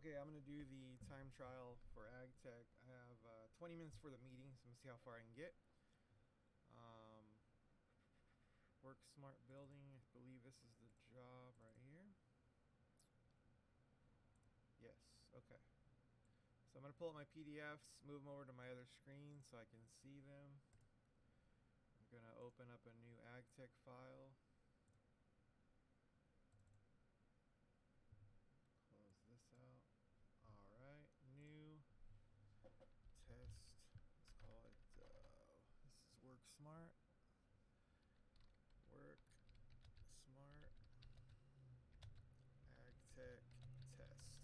Okay, I'm going to do the time trial for Ag Tech. I have 20 minutes for the meeting, so I'm going to see how far I can get. Work Smart Building, I believe this is the job right here. Yes, okay. So I'm going to pull up my PDFs, move them over to my other screen so I can see them. I'm going to open up a new Ag Tech file. Close this out. Alright, new test. Let's call it, this is Work Smart. Work Smart Ag Tech test.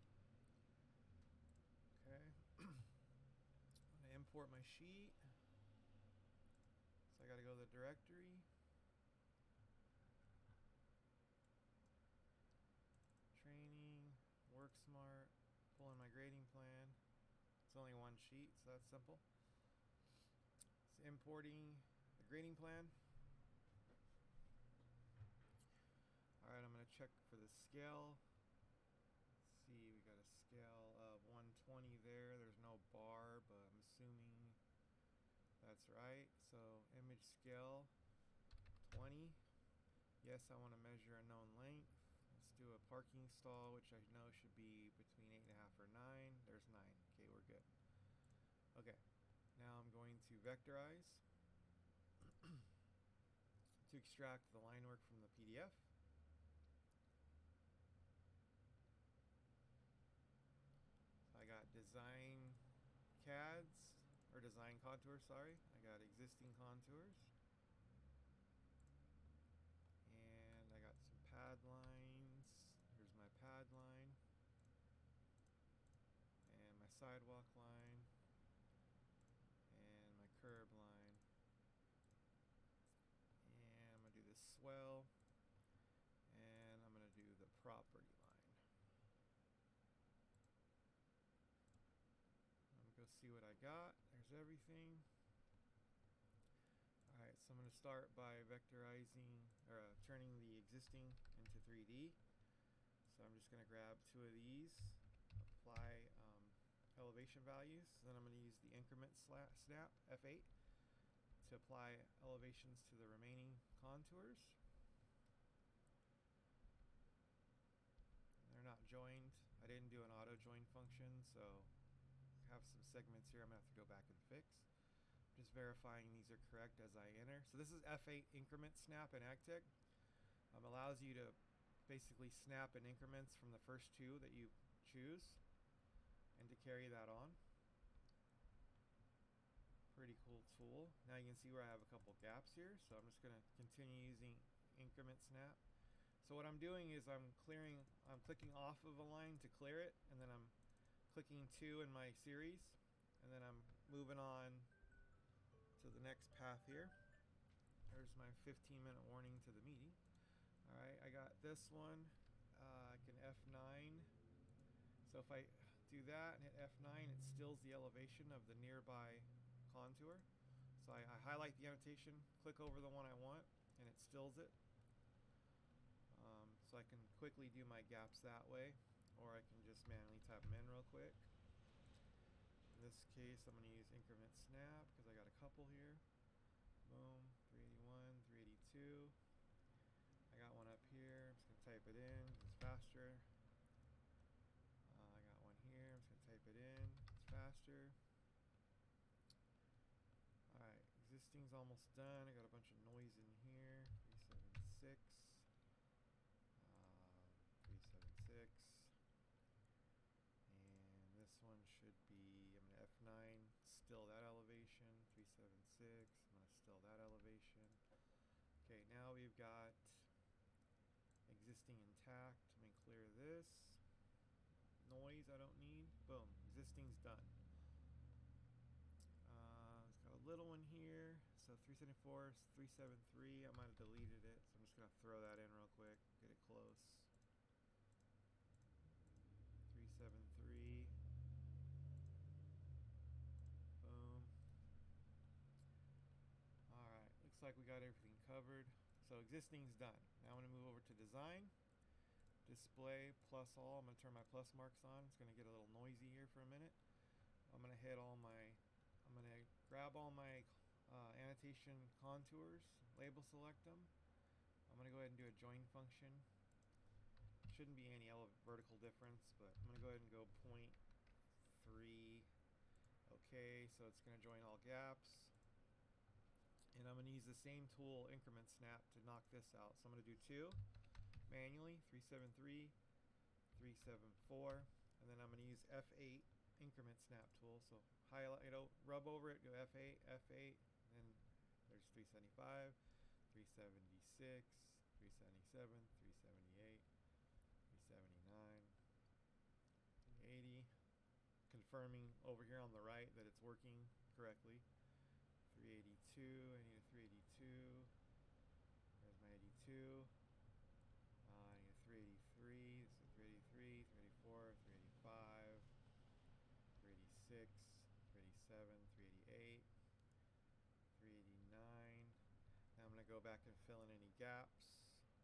Okay. I'm going to import my sheet. So I got to go to the directory. Training, Work Smart, pull in my grading plan. It's only one sheet, so that's simple. It's importing the grading plan. Alright, I'm going to check for the scale. Let's see, we got a scale of 120 there. There's no bar, but I'm assuming that's right. So image scale 20. Yes, I want to measure a known length. Let's do a parking stall, which I know should be between 8.5 or 9. There's 9. Okay, we're good. Okay, now I'm going to vectorize to extract the line work from the PDF. So I got design CADs, or design contours, sorry. I got existing contours. And I got some pad lines. Here's my pad line. And my sidewalk line. And my curb line. And I'm going to do this swell. And I'm going to do the property line. I'm going to go see what I got. There's everything. Alright, so I'm going to start by vectorizing, or turning the existing into 3D. So I'm just going to grab two of these, apply elevation values. Then I'm going to use the increment snap, F8, to apply elevations to the remaining contours. They're not joined. I didn't do an auto join function, so I have some segments here I'm going to have to go back and fix. Just verifying these are correct as I enter. So this is F8 increment snap in Ag Tech. Allows you to basically snap in increments from the first two that you choose and to carry that on. Pretty cool tool. Now you can see where I have a couple gaps here, so I'm just going to continue using increment snap. So what I'm doing is I'm clicking off of a line to clear it, and then I'm clicking 2 in my series, and then I'm moving on to the next path here. There's my 15-minute warning to the meeting. Alright, I got this one. I can F9. So if I do that and hit F9, it stills the elevation of the nearby contour. So I highlight the annotation, click over the one I want, and it stills it. So I can quickly do my gaps that way, or I can just manually type them in real quick. In this case, I'm going to use increment snap because I got a couple here. Boom, 381, 382. I got one up here. I'm just going to type it in. It's faster. I got one here. I'm just going to type it in. It's faster. Alright, existing's almost done. I got a bunch of noise in here. 376. 376. And this one should be, I'm going to F9, still that elevation, 376, I'm going to still that elevation. Okay, now we've got existing intact. Let me clear this. Noise I don't need. Boom, existing's done. It's got a little one here, so 374, 373, I might have deleted it, so I'm just going to throw that in real quick, get it close. 373. Boom. Alright, looks like we got everything covered. So existing's done. Now I'm going to move over to design. display plus all. I'm going to turn my plus marks on. It's going to get a little noisy here for a minute. I'm going to I'm going to grab all my annotation contours, label select them. I'm going to go ahead and do a join function. Shouldn't be any vertical difference, but I'm going to go ahead and go 0.3. Okay, so it's going to join all gaps. And I'm going to use the same tool, increment snap, to knock this out. So I'm going to do 2 manually, 373, 374, and then I'm going to use F8 increment snap tool. So highlight, rub over it, go F8, F8, and then there's 375, 376, 377, 378, 379, 380. Confirming over here on the right that it's working correctly. 382, I need a 382. There's my 82. I need a 383. This is 383, 384, 385, 386, 387, 388, 389. Now I'm going to go back and fill in any gaps.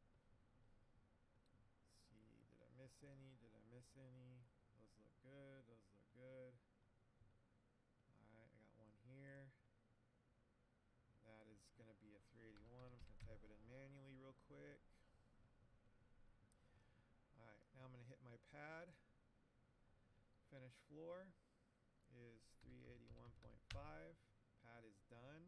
Let's see, did I miss any? Did I miss any? Those look good. Those look good. Alright, I got one here. That is going to be a 381. I'm just going to type it in manually real quick. Alright, now I'm going to hit my pad. Finish floor is 381.5. Pad is done.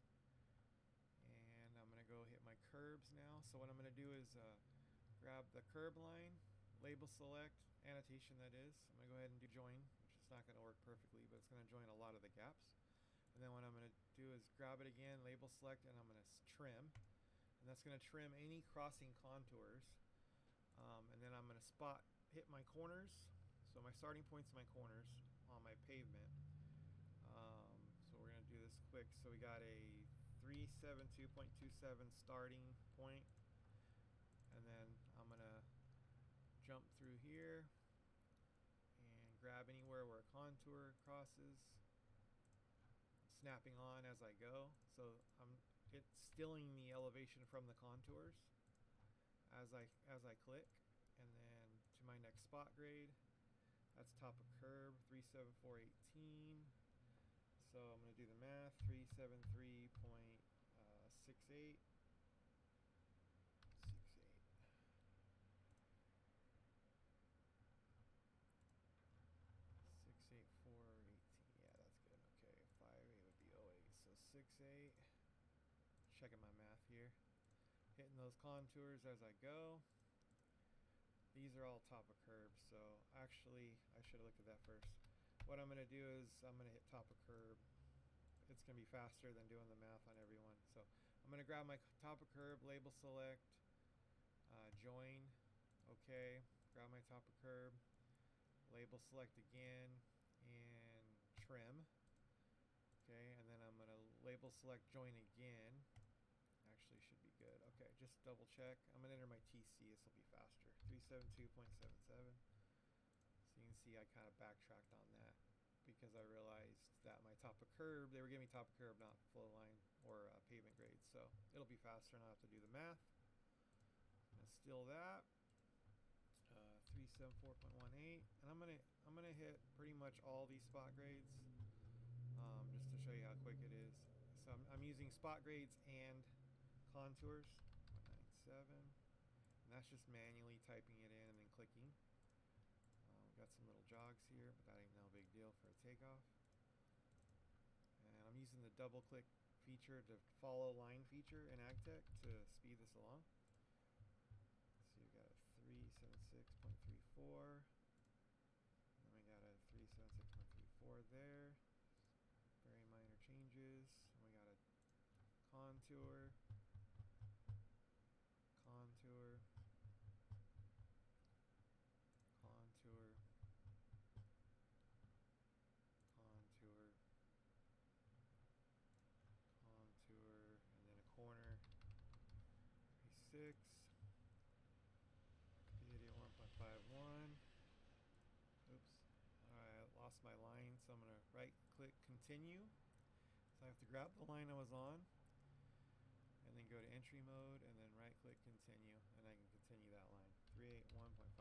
And I'm going to go hit my curbs now. So what I'm going to do is grab the curb line, label select, annotation that is. I'm going to go ahead and do join, which is not going to work perfectly, but it's going to join a lot of the gaps. And then what I'm going to do is grab it again, label select, and I'm going to trim. And that's going to trim any crossing contours. And then I'm going to hit my corners. So my starting point's my corners on my pavement. So we're going to do this quick. So we got a 372.27 starting point. And then I'm going to jump through here and grab anywhere where a contour crosses, snapping on as I go. So it's stilling the elevation from the contours as I click. And then to my next spot grade, that's top of curb, 374.18. So I'm going to do the math, 373.68. 68418. Yeah, that's good. Okay, 58 would be 08. So 68. Checking my math here. Hitting those contours as I go. These are all top of curb, so actually I should have looked at that first. What I'm going to do is I'm going to hit top of curb. It's going to be faster than doing the math on every one. So I'm going to grab my top of curb, label select, join, okay, grab my top of curb, label select again, and trim. Okay, and then I'm going to label select join again. Actually should be good. Okay, just double check. I'm going to enter my TC. This will be faster. 372.77. So you can see I kind of backtracked on that because I realized that my top of curb, they were giving me top of curb, not flow line or pavement grade. So it'll be faster and I'll have to do the math. I'm going to steal that. 374.18, and I'm gonna hit pretty much all these spot grades just to show you how quick it is. So I'm using spot grades and contours. 197, and that's just manually typing it in and then clicking. We've got some little jogs here, but that ain't no big deal for a takeoff. And I'm using the double click feature to follow line feature in AgTech to speed this along. So you've got a 376.34, and then we got a 376.34 there. Very minor changes. And we got a contour, contour, contour, contour, contour, and then a corner. 36. 1.51. Oops. Alright, I lost my line, so I'm going to right click continue. So I have to grab the line I was on and then go to entry mode and then right click continue, and I can continue that line. 381.5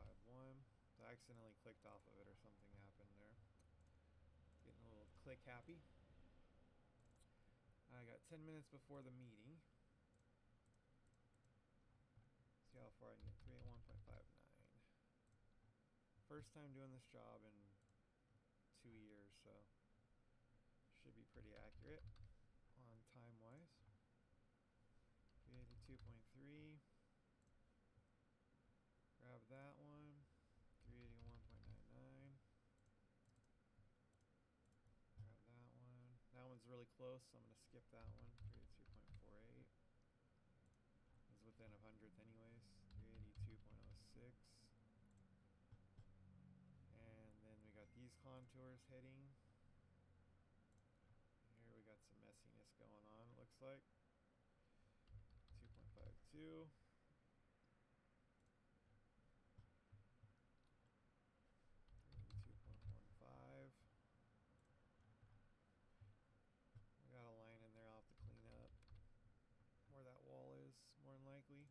accidentally clicked off of it or something happened there. Getting a little click happy. I got 10 minutes before the meeting. See how far I need. 381.59. First time doing this job in 2 years, so should be pretty accurate on time wise. 382.3. Grab that one. 381.99. Grab that one. That one's really close, so I'm going to skip that one. 382.48. Is within a hundredth anyways. 382.06. And then we got these contours hitting. Here we got some messiness going on, it looks like. 2.52. 2.15. We got a line in there I'll have to clean up where that wall is, more than likely.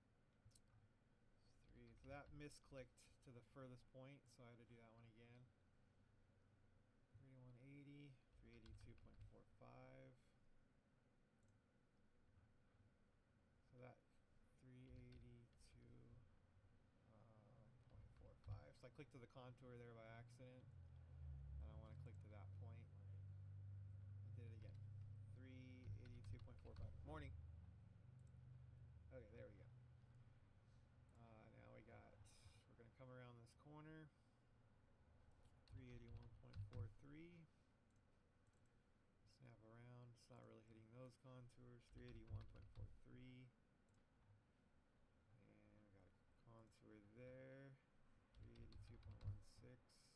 3. So that misclicked to the furthest point, so I had to do that one again. 3180, 382.45. So that 382.45. So I clicked to the contour there by accident, and I want to click to that point. I did it again. 382.45. Morning. Okay, there we go. Now we're going to come around this corner. 381.43. Snap around. It's not really hitting those contours. 381.43. And we got a contour there. 382.16.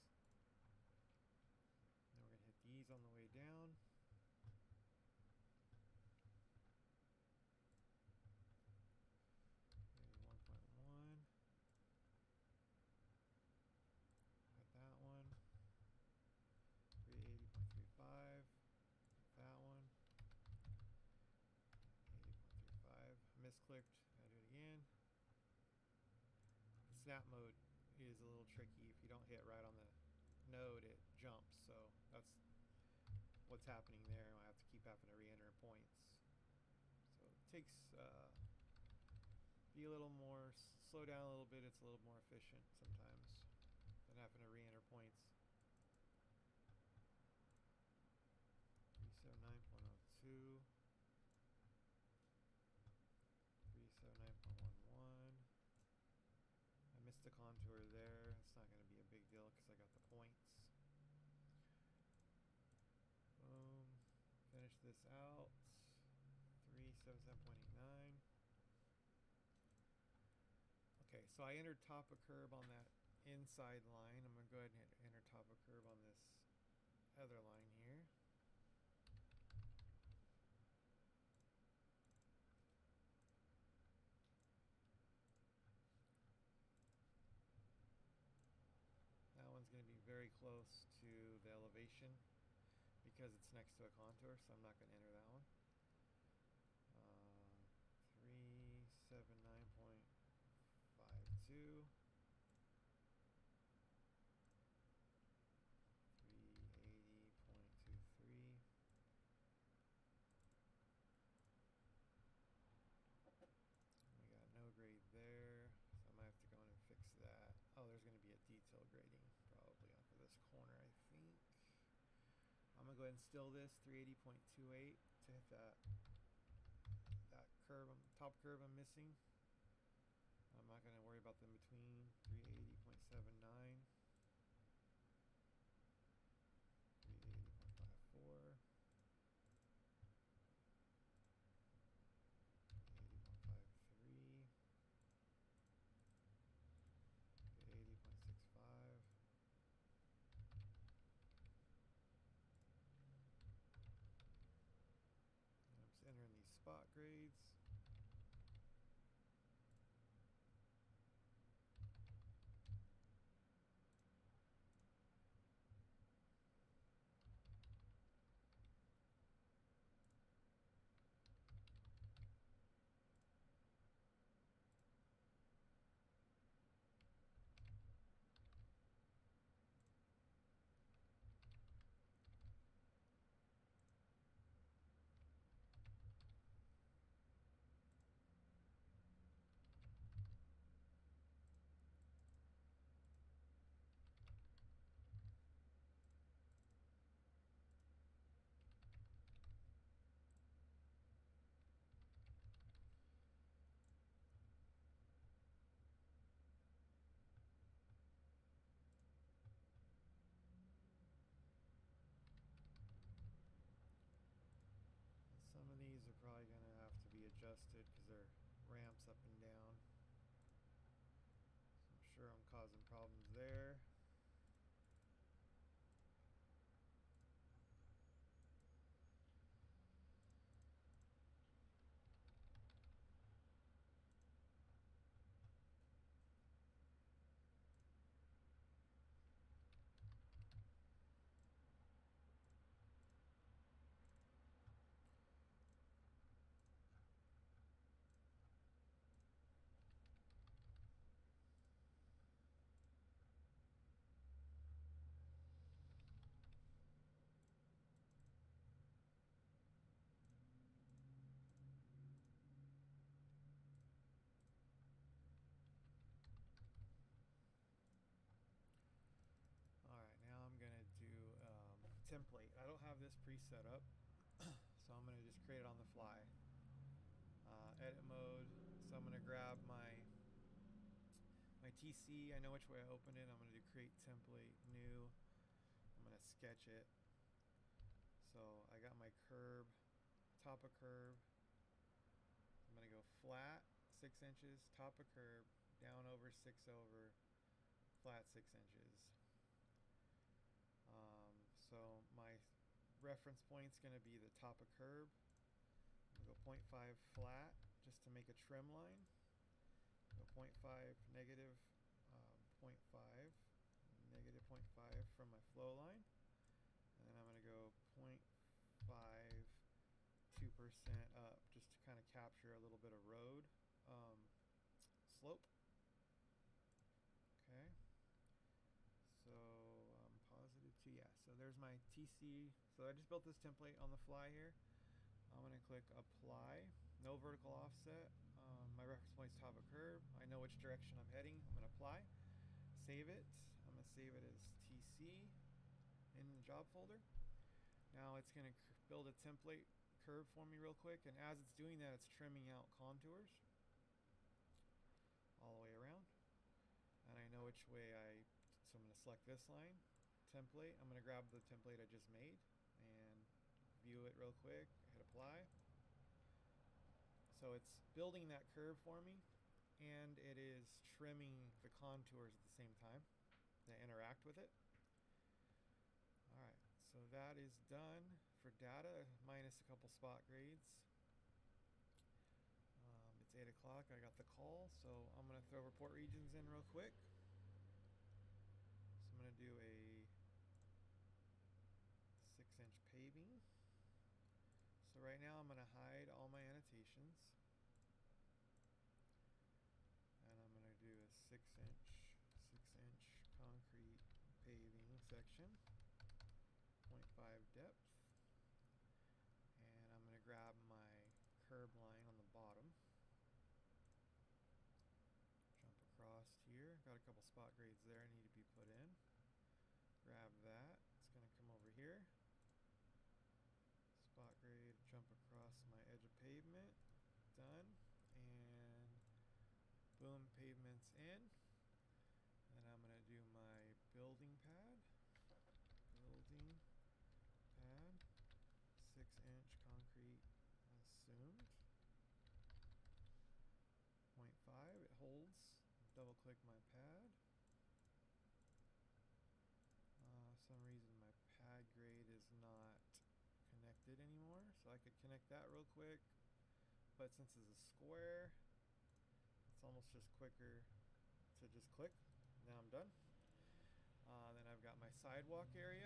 Now we're going to hit these on the way down. 1.1. Got that one. 380.35. That one. 80.35. Misclicked. I do it again. The snap mode is a little tricky. If you don't hit right on the node, it jumps. So that's what's happening there. I have to keep having to re-enter points. So it takes be a little more, slow down a little bit. It's a little more efficient sometimes than having to re-enter points. 379.02. 379.11. I missed the contour there. It's not going to be a big deal because I got the points. Boom. Finish this out. 377.89. Okay, so I entered top of curve on that inside line. I'm going to go ahead and enter top of curve on this other line here. That one's going to be very close to the elevation because it's next to a contour, so I'm not going to enter that one. 379.52. 380.63. We got no grade there, so I might have to go in and fix that. Oh, there's going to be a detail grading probably off of this corner, I think. I'm going to go ahead and still this 380.28 to hit that curve, top curve I'm missing. I'm not going to worry about them between. 380.79. 380.54. 80.53. 80.65. And I'm just entering these spot grades. preset up. So I'm going to just create it on the fly. Edit mode. So I'm going to grab my TC. I know which way I opened it. I'm going to do create template, new. I'm going to sketch it. So I got my curb, top of curb. I'm going to go flat 6 inches, top of curb, down over 6 over, flat 6 inches. So my reference point's going to be the top of curb. I'm going to go 0.5 flat just to make a trim line. Go 0.5 negative 0.5 negative 0.5 from my flow line. And then I'm going to go 0.5 2% up just to kind of capture a little bit of road slope. Okay. So positive 2, yeah. So there's my TC. So I just built this template on the fly here. I'm going to click apply. No vertical offset. My reference point's top of curb. I know which direction I'm heading. I'm going to apply. Save it. I'm going to save it as TC in the job folder. Now it's going to build a template curve for me real quick, and as it's doing that, it's trimming out contours all the way around. And I know which way so I'm going to select this line, template. I'm going to grab the template I just made and view it real quick, hit apply. So it's building that curve for me, and it is trimming the contours at the same time that interact with it. Alright, so that is done for data, minus a couple spot grades. It's 8 o'clock, I got the call, so I'm going to throw report regions in real quick. So I'm going to do a 6-inch paving. So right now I'm going to hide all my annotations. And I'm going to do a 6-inch concrete paving section, 0.5 depth. And I'm going to grab my curb line on the bottom. Jump across here. Got a couple spot grades there need to be put in. Grab that. It's going to come over here. Spot grade, jump across my edge of pavement. Done. And boom, pavement's in. And I'm going to do my building pad. Building pad. 6-inch concrete assumed. 0.5, it holds. Double click my pad. Some reason my pad grade is not connected anymore, so I could connect that real quick, but since it's a square, it's almost just quicker to just click. Now I'm done. Then I've got my sidewalk area,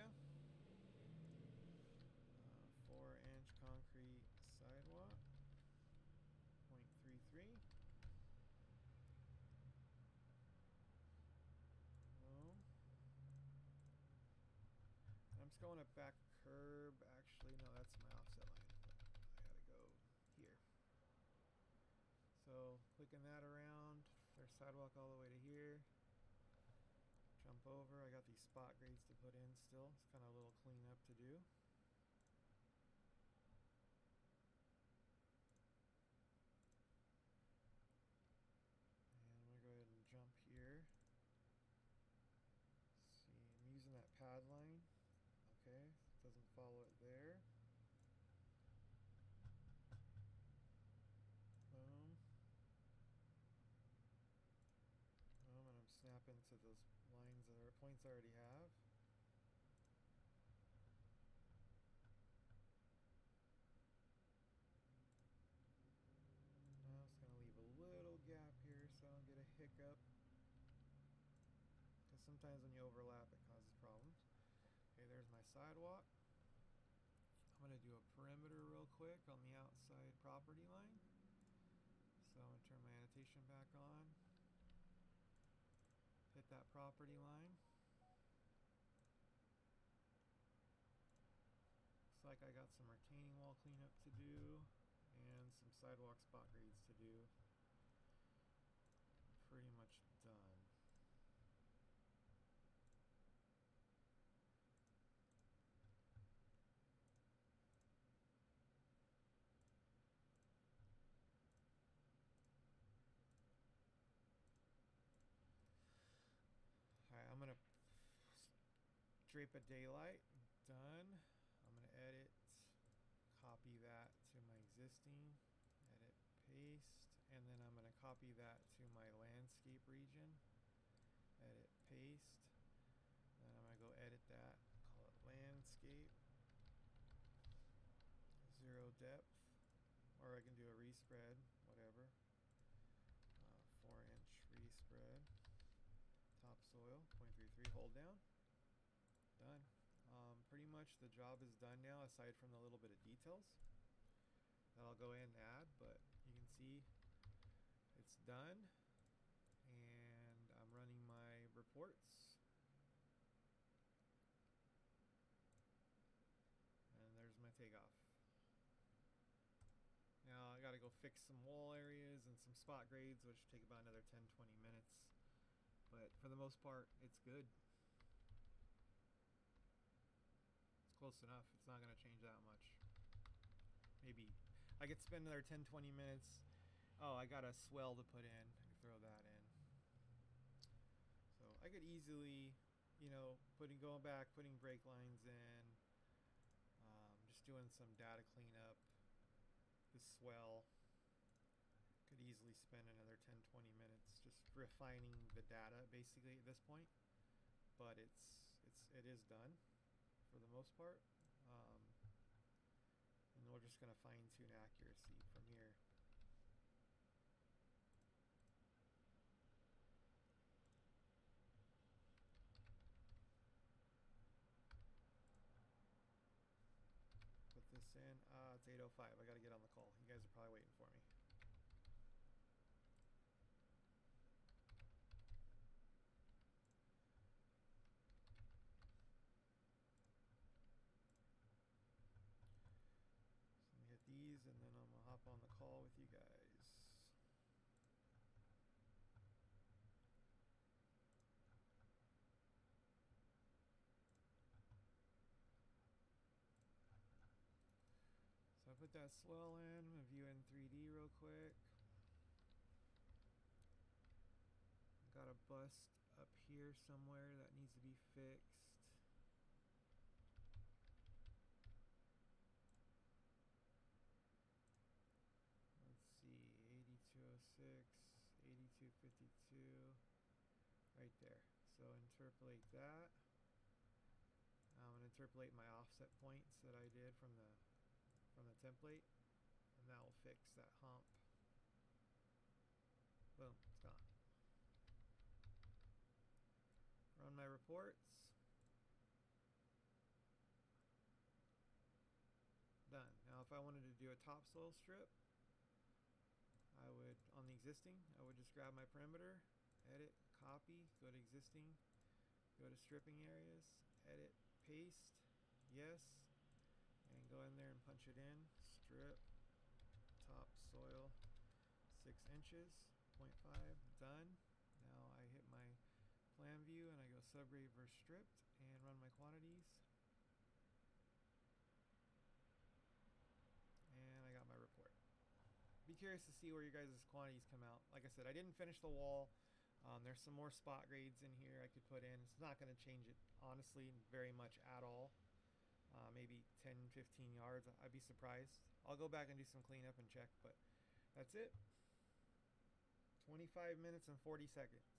4-inch concrete sidewalk, 0.33. Boom. I'm just going up back curb. Actually, no, that's my offset line. I gotta go here. So clicking that around, there's sidewalk all the way to here. Jump over. I got these spot grades to put in still. It's kind of a little cleanup to do. And I'm gonna go ahead and jump here. See, I'm using that pad line. Okay, doesn't follow it there. Boom. Boom, and I'm snapping to those lines that are points I already have. Now it's going to leave a little gap here so I don't get a hiccup. Because sometimes when you overlap it causes problems. Okay, there's my sidewalk. I'm going to do a perimeter real quick on the outside property line. So I'm going to turn my annotation back on. Hit that property line. Looks like I got some retaining wall cleanup to do and some sidewalk spot grades to do. Pretty much done. Drape a daylight, done. I'm going to edit, copy that to my existing, edit, paste, and then I'm going to copy that to my landscape region, edit, paste, then I'm going to go edit that, call it landscape, 0 depth, or I can do a respread, whatever, 4-inch respread, topsoil, 0.33, hold down, done. Pretty much the job is done now, aside from the little bit of details that I'll go in and add, but you can see it's done, and I'm running my reports, and there's my takeoff. Now I gotta go fix some wall areas and some spot grades, which take about another 10-20 minutes, but for the most part it's good. Close enough. It's not going to change that much. Maybe I could spend another 10-20 minutes. Oh, I got a swell to put in. I could throw that in. So I could easily, you know, going back, putting brake lines in, just doing some data cleanup. The swell could easily spend another 10-20 minutes just refining the data basically at this point. But it is done for the most part, and we're just going to fine-tune accuracy from here. Put this in. It's 8:05. I got to get on the call. You guys are probably waiting for me. These, and then I'm gonna hop on the call with you guys. So I put that swell in. I'm gonna view in 3D real quick. Got a bust up here somewhere that needs to be fixed. See, 8206, 8252, right there. So interpolate that. I'm going to interpolate my offset points that I did from the template, and that will fix that hump. Boom, it's gone. Run my reports. Done. Now if I wanted to do a topsoil strip, I would, on the existing, I would just grab my perimeter, edit, copy, go to existing, go to stripping areas, edit, paste, yes, and go in there and punch it in, strip, topsoil, 6 inches, 0.5, done. Now I hit my plan view and I go subgrade versus stripped and run my quantities. And I got my report. Be curious to see where your guys' quantities come out. Like I said, I didn't finish the wall. There's some more spot grades in here I could put in. It's not going to change it, honestly, very much at all. Maybe 10-15 yards. I'd be surprised. I'll go back and do some cleanup and check, but that's it. 25 minutes and 40 seconds.